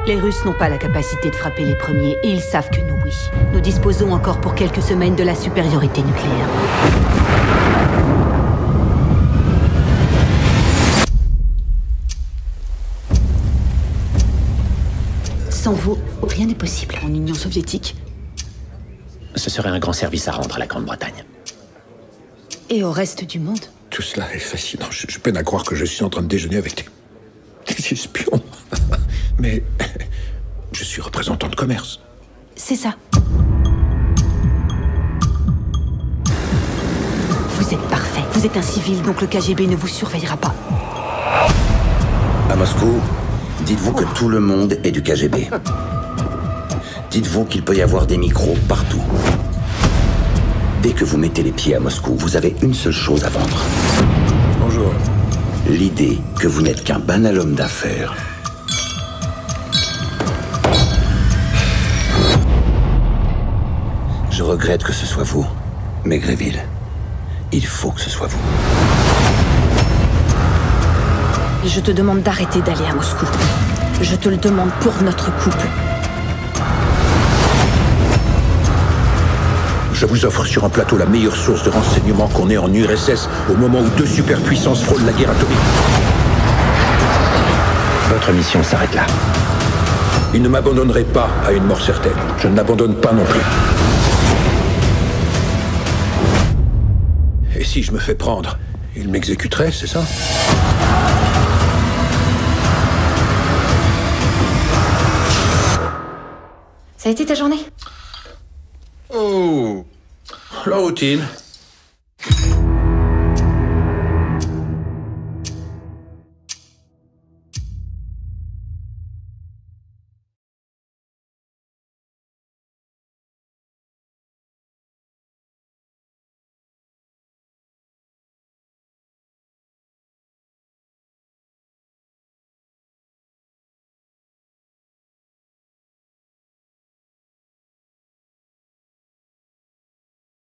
Les Russes n'ont pas la capacité de frapper les premiers, et ils savent que nous, oui. Nous disposons encore pour quelques semaines de la supériorité nucléaire. Sans vous, rien n'est possible. En Union soviétique. Ce serait un grand service à rendre à la Grande-Bretagne. Et au reste du monde. Tout cela est fascinant. Je peine à croire que je suis en train de déjeuner avec des espions. Mais je suis représentant de commerce. C'est ça. Vous êtes parfait. Vous êtes un civil, donc le KGB ne vous surveillera pas. À Moscou, dites-vous que tout le monde est du KGB. Dites-vous qu'il peut y avoir des micros partout. Dès que vous mettez les pieds à Moscou, vous avez une seule chose à vendre. Bonjour. L'idée que vous n'êtes qu'un banal homme d'affaires. Je regrette que ce soit vous, mais Gréville, il faut que ce soit vous. Je te demande d'arrêter d'aller à Moscou. Je te le demande pour notre couple. Je vous offre sur un plateau la meilleure source de renseignements qu'on ait en URSS au moment où deux superpuissances frôlent la guerre atomique. Votre mission s'arrête là. Il ne m'abandonnerait pas à une mort certaine. Je ne l'abandonne pas non plus. Et si je me fais prendre, il m'exécuterait, c'est ça? Ça a été ta journée? Oh, la routine.